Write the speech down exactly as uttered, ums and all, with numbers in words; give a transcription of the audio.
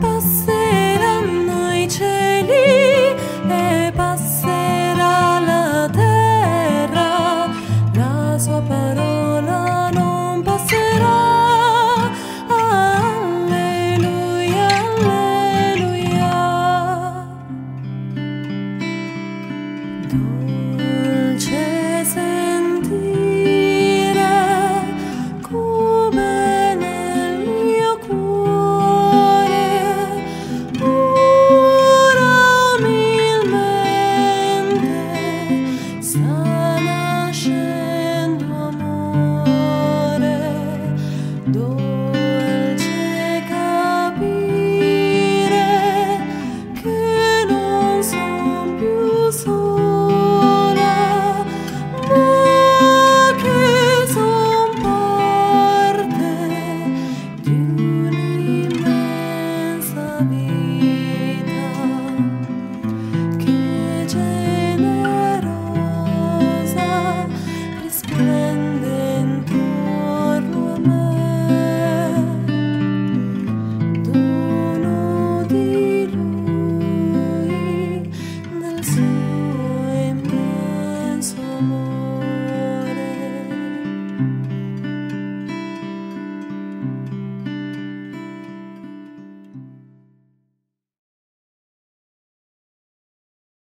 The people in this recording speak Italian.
Passeranno i cieli e passerà la terra, la sua parola non passerà. Alleluia, alleluia. Dolce sentire come nel mio cuore ora umilmente sta nascendo amore. Dolce capire che non son più sola, ma che son parte di un'immensa vita.